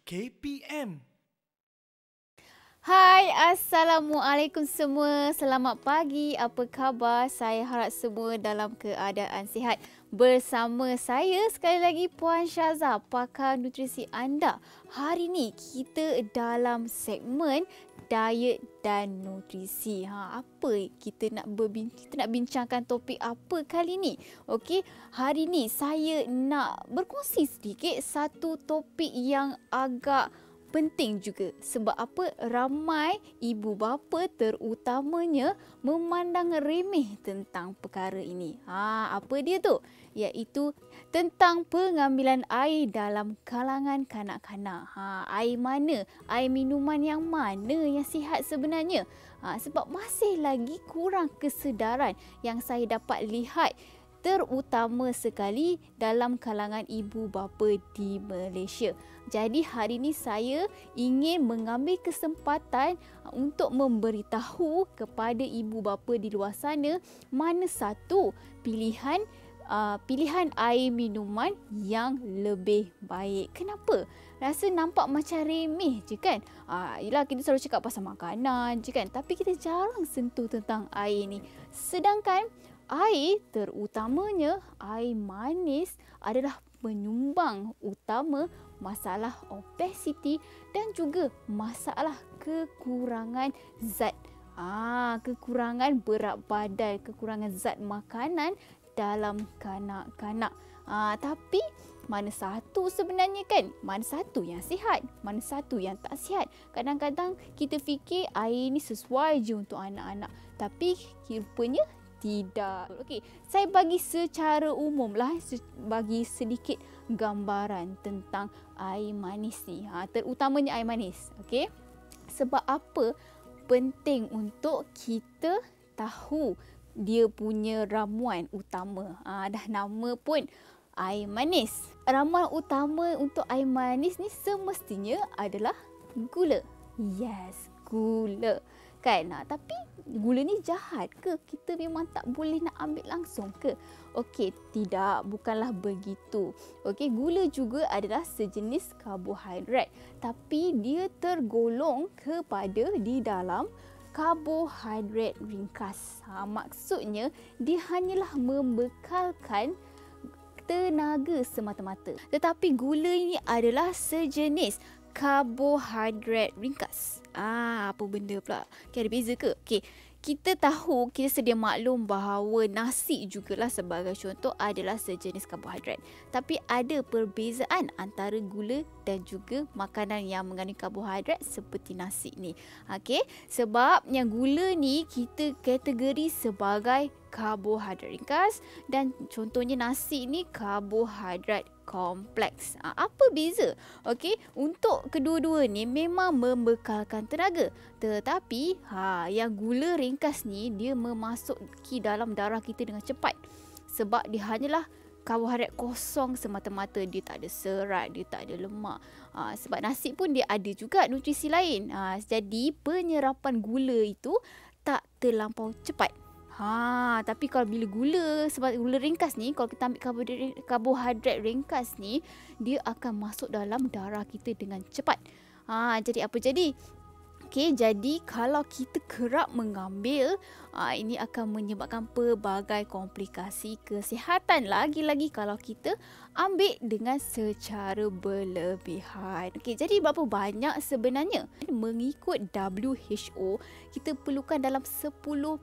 KPM. Hai, Assalamualaikum semua. Selamat pagi. Apa khabar? Saya harap semua dalam keadaan sihat. Bersama saya sekali lagi Puan Syaza, pakar nutrisi anda. Hari ni kita dalam segmen diet dan nutrisi. Apa kita nak bincangkan topik apa kali ni? Okey, hari ni saya nak berkongsi sedikit satu topik yang agak penting juga. Sebab apa? Ramai ibu bapa terutamanya memandang remeh tentang perkara ini. Apa dia tu? Iaitu tentang pengambilan air dalam kalangan kanak-kanak. Air mana? Air minuman yang mana yang sihat sebenarnya? Sebab masih lagi kurang kesedaran yang saya dapat lihat, terutama sekali dalam kalangan ibu bapa di Malaysia. Jadi hari ini saya ingin mengambil kesempatan untuk memberitahu kepada ibu bapa di luar sana mana satu pilihan air minuman yang lebih baik. Kenapa? Rasa nampak macam remeh je kan? Yelah, kita selalu cakap pasal makanan je kan? Tapi kita jarang sentuh tentang air ni. Sedangkan air, terutamanya air manis, adalah penyumbang utama masalah obesiti dan juga masalah kekurangan zat. Kekurangan berat badan, kekurangan zat makanan dalam kanak-kanak. Tapi mana satu sebenarnya kan? Mana satu yang sihat? Mana satu yang tak sihat? Kadang-kadang kita fikir air ni sesuai je untuk anak-anak. Tapi rupanya tidak. Okey, saya bagi secara umum lah, bagi sedikit gambaran tentang air manis ni. Terutamanya air manis. Okey. Sebab apa penting untuk kita tahu dia punya ramuan utama. Dah nama pun air manis. Ramuan utama untuk air manis ni semestinya adalah gula. Yes, gula. Kan? Tapi gula ni jahat ke? Kita memang tak boleh nak ambil langsung ke? Okey, tidak, bukanlah begitu. Okey, gula juga adalah sejenis karbohidrat, tapi dia tergolong kepada di dalam karbohidrat ringkas. Maksudnya dia hanyalah membekalkan tenaga semata-mata. Tetapi gula ini adalah sejenis karbohidrat ringkas. Apa benda pula? Ada beza ke? Okey, kita tahu, kita sedia maklum bahawa nasi jugalah sebagai contoh adalah sejenis karbohidrat. Tapi ada perbezaan antara gula dan juga makanan yang mengandung karbohidrat seperti nasi ni. Okey, sebab yang gula ni kita kategori sebagai karbohidrat ringkas dan contohnya nasi ni karbohidrat kompleks. Apa beza? Okey, untuk kedua-dua ni memang membekalkan tenaga. Tetapi yang gula ringkas ni dia memasuki dalam darah kita dengan cepat. Sebab dia hanyalah karbohidrat kosong semata-mata. Dia tak ada serat, dia tak ada lemak. Sebab nasi pun dia ada juga nutrisi lain. Jadi penyerapan gula itu tak terlampau cepat. Tapi kalau bila sebab gula ringkas ni, kalau kita ambil karbohidrat ringkas ni, dia akan masuk dalam darah kita dengan cepat. Jadi apa jadi? Okey, jadi kalau kita kerap mengambil, ini akan menyebabkan pelbagai komplikasi kesihatan. Lagi-lagi kalau kita ambil dengan secara berlebihan. Okey, jadi berapa banyak sebenarnya? Mengikut WHO, kita perlukan dalam 10%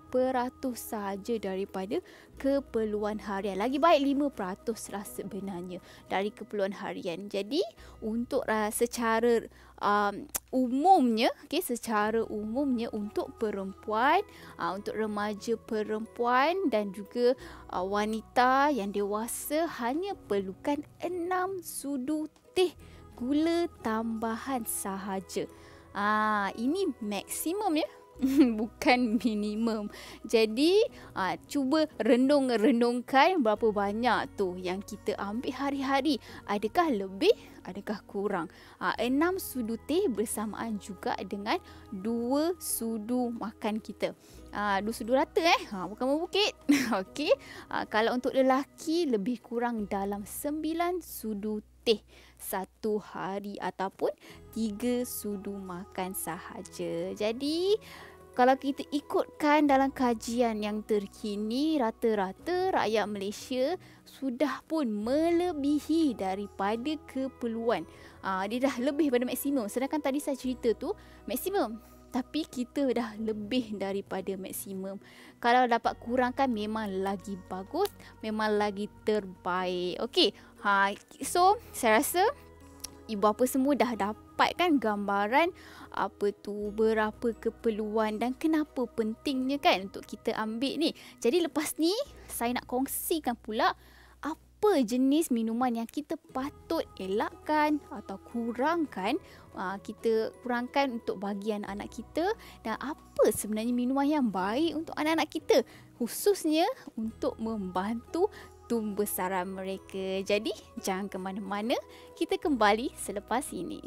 sahaja daripada keperluan harian. Lagi baik 5% lah sebenarnya dari keperluan harian. Jadi untuk secara umumnya, secara umumnya untuk perempuan, untuk remaja perempuan dan juga wanita yang dewasa hanya perlukan 6 sudu teh gula tambahan sahaja. Ini maksimum ya. Bukan minimum. Jadi cuba renungkan berapa banyak tu yang kita ambil hari-hari. Adakah lebih? Adakah kurang? 6 sudu teh bersamaan juga dengan 2 sudu makan kita. 2 sudu rata bukan membukit. Okey. Kalau untuk lelaki lebih kurang dalam 9 sudu putih 1 hari ataupun 3 sudu makan sahaja. Jadi kalau kita ikutkan dalam kajian yang terkini, rata-rata rakyat Malaysia sudah pun melebihi daripada keperluan. Dia dah lebih daripada maksimum. Sedangkan tadi saya cerita tu maksimum. Tapi kita dah lebih daripada maksimum. Kalau dapat kurangkan memang lagi bagus, memang lagi terbaik. Okey. So saya rasa ibu bapa semua dah dapat kan gambaran apa tu, berapa keperluan dan kenapa pentingnya kan untuk kita ambil ni. Jadi lepas ni saya nak kongsikan pula apa jenis minuman yang kita patut elakkan atau kurangkan. Kita kurangkan untuk bagi anak-anak kita, dan apa sebenarnya minuman yang baik untuk anak-anak kita, khususnya untuk membantu tumbesaran mereka. Jadi jangan ke mana-mana, kita kembali selepas ini.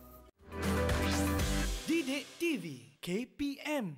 Didik TV KPM.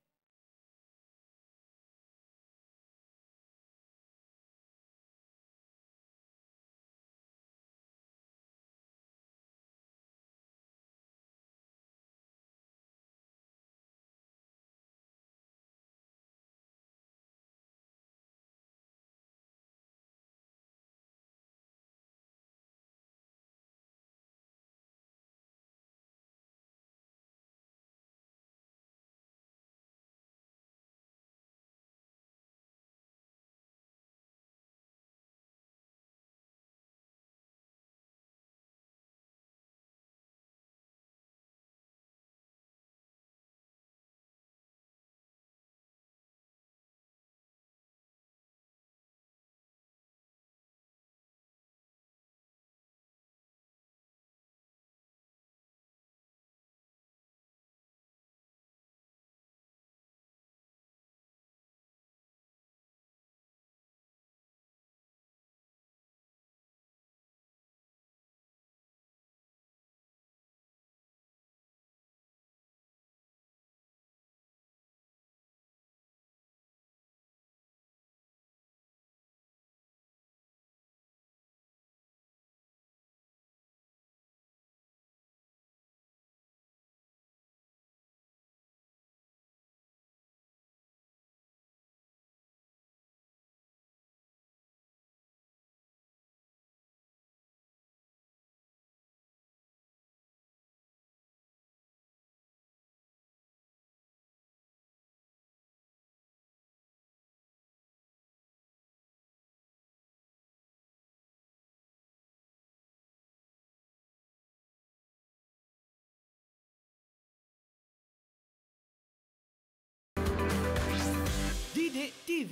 Didik TV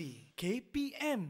KPM.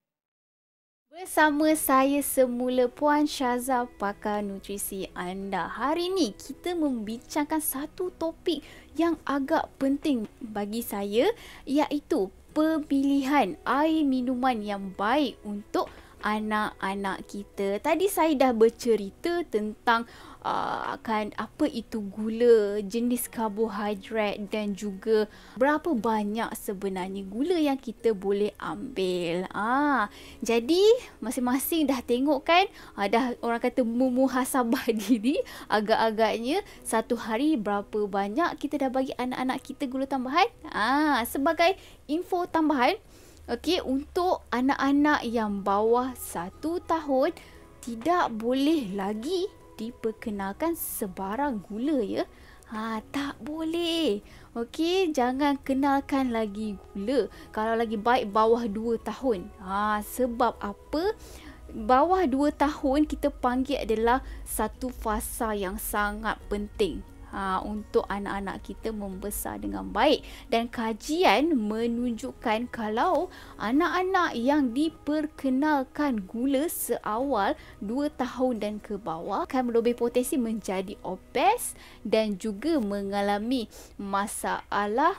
Bersama saya semula Puan Syaza, pakar nutrisi anda. Hari ini kita membincangkan satu topik yang agak penting bagi saya, iaitu pemilihan air minuman yang baik untuk anak-anak kita. Tadi saya dah bercerita tentang akan apa itu gula, jenis karbohidrat dan juga berapa banyak sebenarnya gula yang kita boleh ambil. Jadi masing-masing dah tengok kan, dah orang kata memuhasabah diri agak-agaknya satu hari berapa banyak kita dah bagi anak-anak kita gula tambahan. Sebagai info tambahan, okey, untuk anak-anak yang bawah 1 tahun tidak boleh lagi diperkenalkan sebarang gula ya. Tak boleh. Okey, jangan kenalkan lagi gula. Kalau lagi baik bawah 2 tahun. Sebab apa? Bawah 2 tahun kita panggil adalah satu fasa yang sangat penting untuk anak-anak kita membesar dengan baik. Dan kajian menunjukkan kalau anak-anak yang diperkenalkan gula seawal 2 tahun dan ke bawah akan berlebih potensi menjadi obes dan juga mengalami masalah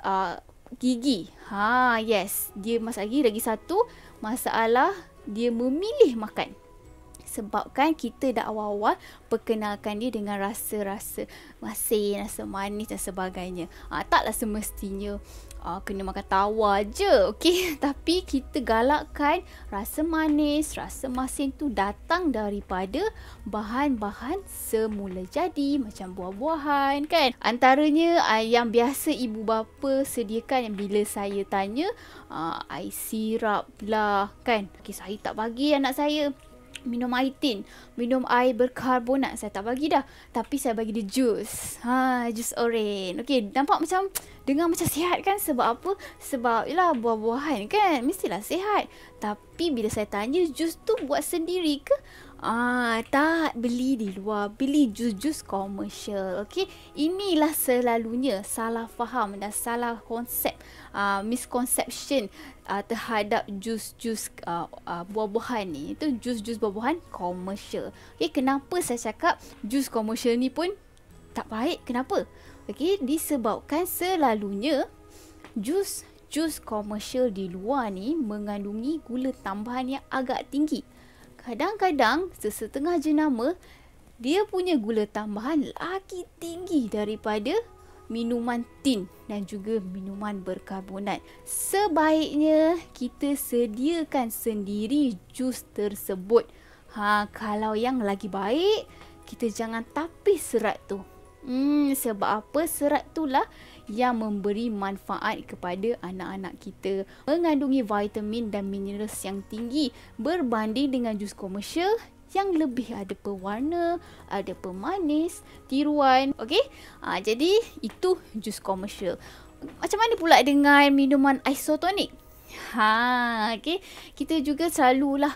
gigi. Yes, dia masalah gigi. Lagi satu masalah dia memilih makan. Sebabkan kita dah awal-awal perkenalkan dia dengan rasa-rasa masin, rasa manis dan sebagainya. Taklah semestinya kena makan tawar je, okey. Tapi kita galakkan rasa manis, rasa masin tu datang daripada bahan-bahan semula jadi macam buah-buahan kan. Antaranya yang biasa ibu bapa sediakan yang bila saya tanya, air sirap lah kan. Okey, saya tak bagi anak saya minum air tin, minum air berkarbonat, saya tak bagi dah. Tapi saya bagi dia jus. Jus oren. Okey, nampak macam dengar macam sihat kan? Sebab apa? Sebab yalah buah-buahan kan, mestilah sihat. Tapi bila saya tanya, jus tu buat sendiri ke? Tak, beli di luar, beli jus-jus komersial. Okey, inilah selalunya salah faham dan salah konsep, misconception terhadap jus-jus buah-buahan ni. Itu jus-jus buah-buahan komersial. Okey, kenapa saya cakap jus komersial ni pun tak baik? Kenapa? Okey, disebabkan selalunya jus komersial di luar ni mengandungi gula tambahan yang agak tinggi. Kadang-kadang sesetengah jenama dia punya gula tambahan lagi tinggi daripada minuman tin dan juga minuman berkarbonat. Sebaiknya kita sediakan sendiri jus tersebut. Kalau yang lagi baik, kita jangan tapis serat tu. Sebab apa? Serat itulah yang memberi manfaat kepada anak-anak kita. Mengandungi vitamin dan mineral yang tinggi berbanding dengan jus komersial yang lebih ada pewarna, ada pemanis, tiruan. Okey? Jadi itu jus komersial. Macam mana pula dengan minuman isotonik? Okey. Kita juga selalulah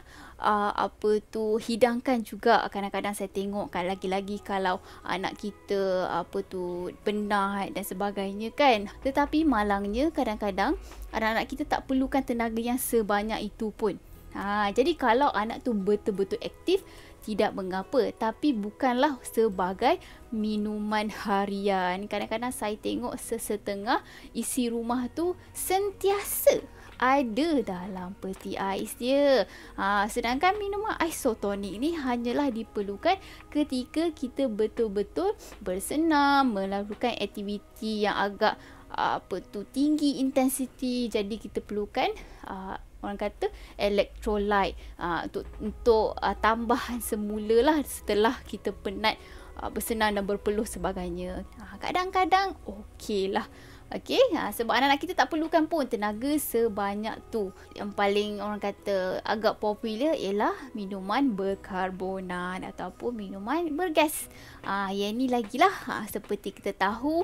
hidangkan juga. Kadang-kadang saya tengok kan, lagi-lagi kalau anak kita penat dan sebagainya kan. Tetapi malangnya kadang-kadang anak-anak kita tak perlukan tenaga yang sebanyak itu pun. Jadi kalau anak tu betul-betul aktif, tidak mengapa. Tapi bukanlah sebagai minuman harian. Kadang-kadang saya tengok sesetengah isi rumah tu sentiasa ada dalam peti ais dia. Sedangkan minuman isotonik ni hanyalah diperlukan ketika kita betul-betul bersenam, melakukan aktiviti yang agak tinggi intensiti. Jadi kita perlukan orang kata electrolyte untuk tambahan semula lah setelah kita penat bersenam dan berpeluh sebagainya. Kadang-kadang okey lah. Okey, sebab anak-anak kita tak perlukan pun tenaga sebanyak tu. Yang paling orang kata agak popular ialah minuman berkarbonat ataupun minuman bergas. Yang ni lagilah seperti kita tahu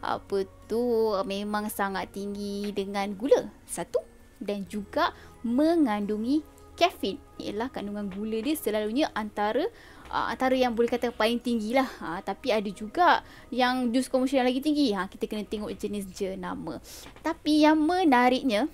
memang sangat tinggi dengan gula. Satu, dan juga mengandungi kafein. Ialah kandungan gula dia selalunya antara yang boleh kata paling tinggi lah. Tapi ada juga yang jus komersial yang lagi tinggi. Kita kena tengok jenis jenama. Tapi yang menariknya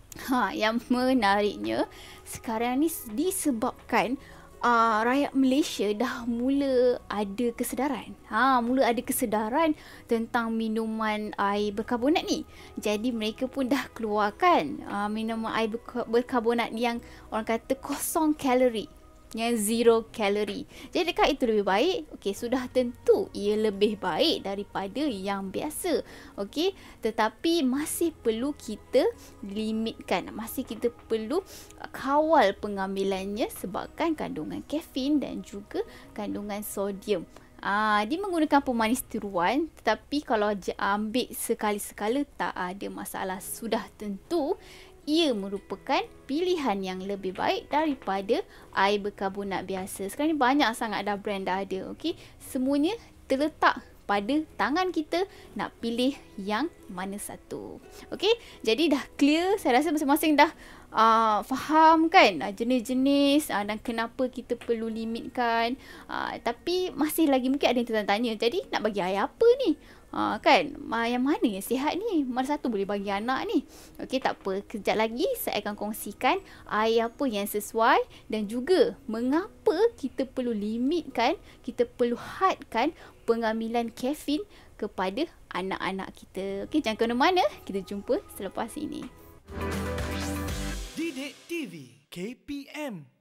sekarang ni disebabkan rakyat Malaysia dah mula ada kesedaran. Mula ada kesedaran tentang minuman air berkarbonat ni. Jadi mereka pun dah keluarkan minuman air berkarbonat yang orang kata kosong kalori, yang zero kalori. Jadi dekat itu lebih baik. Okey, sudah tentu ia lebih baik daripada yang biasa. Okey, tetapi masih perlu kita limitkan. Masih kita perlu kawal pengambilannya sebabkan kandungan kafein dan juga kandungan sodium. Dia menggunakan pemanis tiruan, tetapi kalau ambil sekali-sekala tak ada masalah. Sudah tentu ia merupakan pilihan yang lebih baik daripada air berkarbonat biasa. Sekarang ni banyak sangat dah brand dah ada. Okey, semuanya terletak pada tangan kita nak pilih yang mana satu. Okey, jadi dah clear. Saya rasa masing-masing dah faham kan jenis-jenis dan kenapa kita perlu limitkan. Tapi masih lagi mungkin ada yang tertanya. Jadi nak bagi air apa ni? Kan, yang mana yang sihat ni? Mana satu boleh bagi anak ni? Okey, tak apa. Kejap lagi saya akan kongsikan air apa yang sesuai dan juga mengapa kita perlu limitkan, kita perlu hadkan pengambilan kafein kepada anak-anak kita. Okey, jangan ke mana-mana. Kita jumpa selepas ini. Didik TV KPM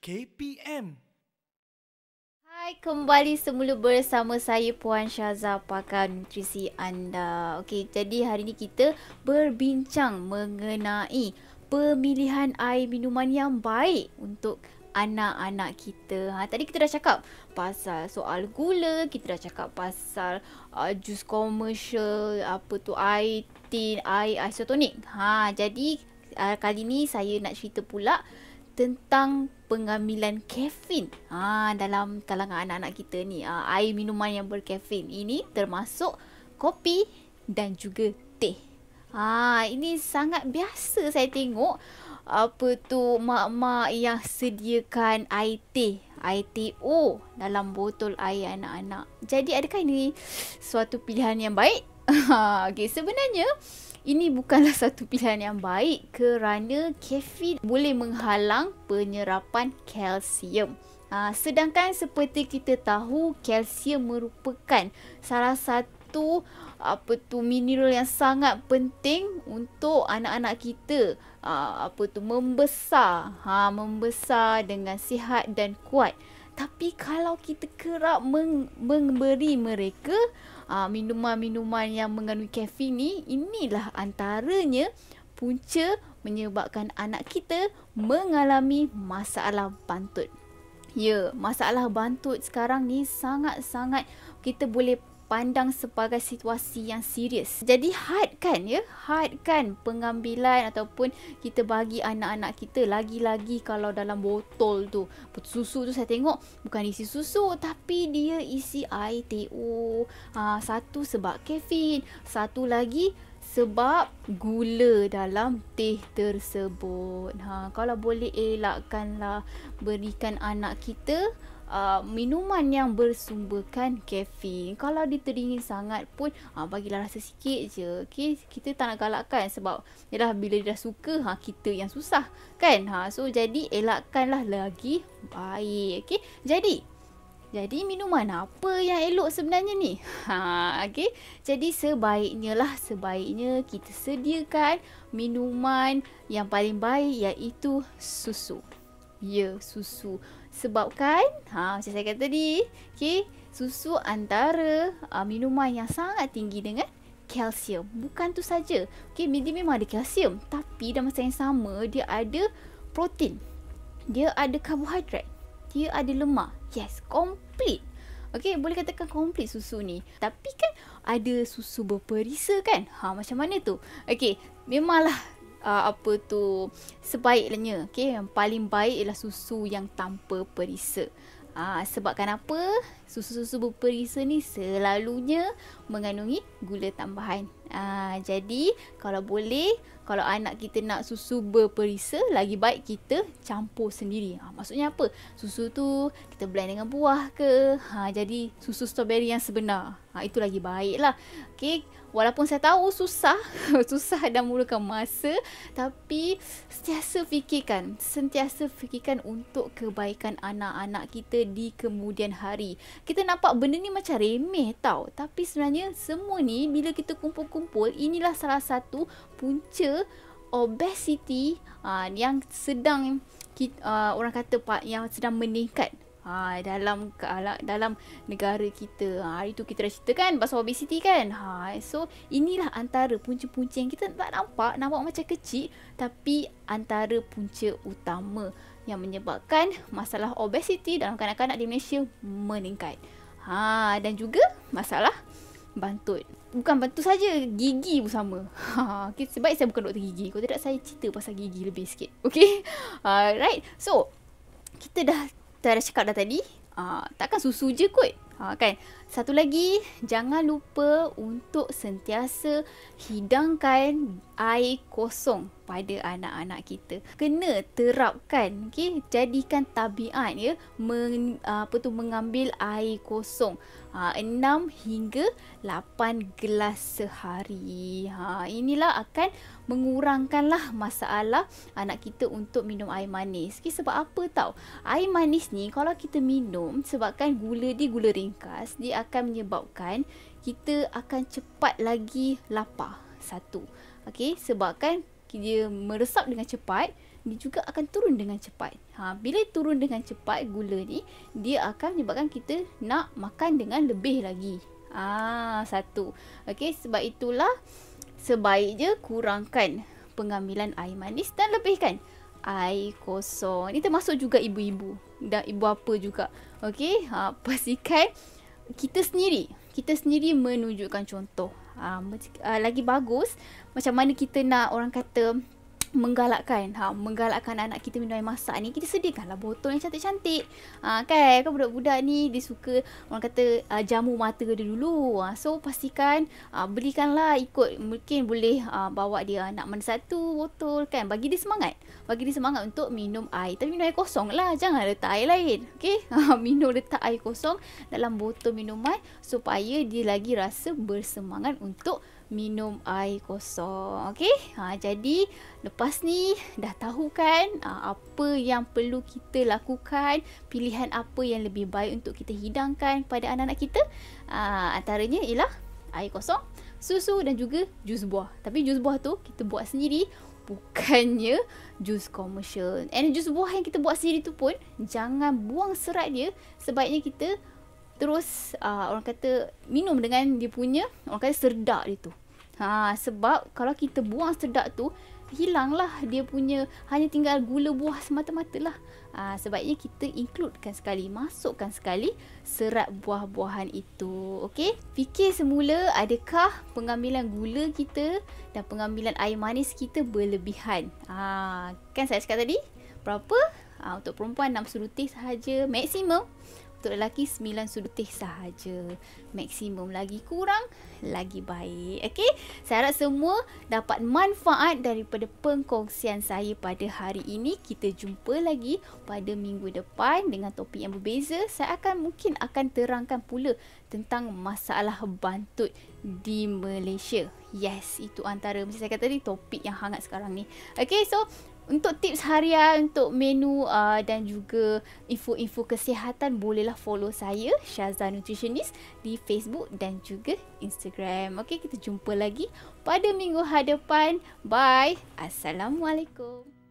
KPM. Hai, kembali semula bersama saya Puan Syaza, pakar nutrisi anda. Okey, jadi hari ini kita berbincang mengenai pemilihan air minuman yang baik untuk anak-anak kita. Tadi kita dah cakap pasal soal gula, kita dah cakap pasal jus komersial, apa tu, air tin, air isotonik. Jadi kali ni saya nak cerita pula tentang pengambilan kafein dalam kalangan anak-anak kita ni. Air minuman yang berkafein ini termasuk kopi dan juga teh. Ini sangat biasa saya tengok mak-mak yang sediakan air TO dalam botol air anak-anak. Jadi adakah ini suatu pilihan yang baik? Okay, sebenarnya ini bukanlah satu pilihan yang baik kerana kafein boleh menghalang penyerapan kalsium. Sedangkan seperti kita tahu, kalsium merupakan salah satu mineral yang sangat penting untuk anak-anak kita membesar dengan sihat dan kuat. Tapi kalau kita kerap memberi mereka minuman-minuman yang mengandung kafein ni, inilah antaranya punca menyebabkan anak kita mengalami masalah bantut. Ya, masalah bantut sekarang ni sangat-sangat kita boleh pandang sebagai situasi yang serius. Jadi hadkan pengambilan ataupun kita bagi anak-anak kita, lagi-lagi kalau dalam botol tu. Susu tu saya tengok bukan isi susu tapi dia isi air TO. Satu sebab kafein, satu lagi sebab gula dalam teh tersebut. Kalau boleh elakkanlah berikan anak kita minuman yang bersumberkan kafein. Kalau dia teringin sangat pun bagilah rasa sikit je. Okay? Kita tak nak galakkan sebab yalah, bila dia dah suka, kita yang susah kan. So jadi elakkanlah lagi baik. Okay? Jadi minuman apa yang elok sebenarnya ni? Okay? Jadi sebaiknya kita sediakan minuman yang paling baik, iaitu susu. Ya, susu. Sebabkan macam saya kata tadi, susu antara minuman yang sangat tinggi dengan kalsium. Bukan tu saja. Dia memang ada kalsium, tapi dalam masa yang sama dia ada protein. Dia ada karbohidrat. Dia ada lemak. Yes, komplit. Boleh katakan komplit susu ni. Tapi kan ada susu berperisa kan? Macam mana tu? Memanglah sebaiknya, yang paling baik ialah susu yang tanpa perisa. Sebabkan apa? Susu-susu berperisa ni selalunya mengandungi gula tambahan. Jadi kalau boleh, kalau anak kita nak susu berperisa, lagi baik kita campur sendiri. Maksudnya apa? Susu tu kita blend dengan buah ke, jadi susu strawberry yang sebenar. Itu lagi baik lah. Walaupun saya tahu susah dan memerlukan masa, tapi sentiasa fikirkan untuk kebaikan anak-anak kita di kemudian hari. Kita nampak benda ni macam remeh tau, tapi sebenarnya semua ni bila kita kumpul-kumpul, inilah salah satu punca obesity yang sedang orang kata yang sedang meningkat dalam negara kita. Hari tu kita dah ceritakan pasal obesity kan. So inilah antara punca-punca yang kita tak nampak macam kecil, tapi antara punca utama yang menyebabkan masalah obesity dalam kanak-kanak di Malaysia meningkat. Dan juga masalah bantut. Bukan bantut saja, gigi pun sama. Sebab saya bukan doktor gigi. Kalau tidak, saya cerita pasal gigi lebih sikit. Right. So kita dah cakap dah tadi, takkan susu je kot. Kan? Satu lagi, jangan lupa untuk sentiasa hidangkan air kosong pada anak-anak kita. Kena terapkan, jadikan tabiat mengambil air kosong 6 hingga 8 gelas sehari. Inilah akan mengurangkanlah masalah anak kita untuk minum air manis. Sebab apa tau? Air manis ni kalau kita minum, sebabkan gula dia gula ringkas, dia akan menyebabkan kita akan cepat lagi lapar. Satu. Sebabkan dia meresap dengan cepat, dia juga akan turun dengan cepat. Bila turun dengan cepat gula ni, dia akan menyebabkan kita nak makan dengan lebih lagi. Satu. Okey, sebab itulah sebaik je kurangkan pengambilan air manis dan lebihkan air kosong. Ini termasuk juga ibu-ibu dan ibu bapa juga. Okey, pastikan kita sendiri menunjukkan contoh. Lagi bagus macam mana kita nak orang kata menggalakkan anak kita minum air masak ni, kita sediakanlah botol yang cantik-cantik. Kan budak-budak ni dia suka orang kata jamu mata dia dulu. So pastikan belikanlah ikut, mungkin boleh bawa dia anak mana satu botol kan, bagi dia semangat untuk minum air. Tapi minum air kosong lah, jangan letak air lain. Okey, letak air kosong dalam botol minuman supaya dia lagi rasa bersemangat untuk minum air kosong. Okey, jadi lepas ni dah tahu kan apa yang perlu kita lakukan, pilihan apa yang lebih baik untuk kita hidangkan pada anak-anak kita. Antaranya ialah air kosong, susu dan juga jus buah. Tapi jus buah tu kita buat sendiri, bukannya jus komersial. And jus buah yang kita buat sendiri tu pun jangan buang serat dia. Sebaiknya kita terus orang kata minum dengan dia punya orang kata serdak dia tu. Sebab kalau kita buang serdak tu, hilanglah dia punya, hanya tinggal gula buah semata-mata lah. Sebaiknya kita masukkan sekali serat buah-buahan itu. Okey, fikir semula adakah pengambilan gula kita dan pengambilan air manis kita berlebihan. Kan saya cakap tadi berapa? Untuk perempuan 6 sudu teh sahaja maksimum. Untuk lelaki 9 sudu teh sahaja maksimum. Lagi kurang lagi baik. Okey, saya harap semua dapat manfaat daripada perkongsian saya pada hari ini. Kita jumpa lagi pada minggu depan dengan topik yang berbeza. Saya mungkin akan terangkan pula tentang masalah bantut di Malaysia. Yes, itu antara macam saya kata tadi topik yang hangat sekarang ni. Okey, so untuk tips harian, untuk menu dan juga info-info kesihatan, bolehlah follow saya, Syazah Nutritionist, di Facebook dan juga Instagram. Okey, kita jumpa lagi pada minggu hadapan. Bye. Assalamualaikum.